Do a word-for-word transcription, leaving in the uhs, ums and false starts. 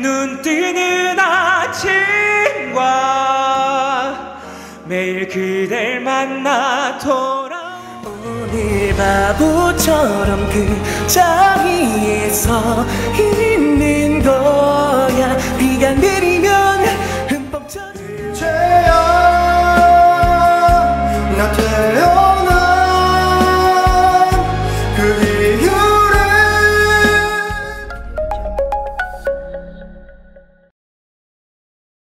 눈 뜨는 아침과 매일 그댈 만나 돌아 오늘 바보처럼 그 자리에 서 있는 거야. 비가 내리면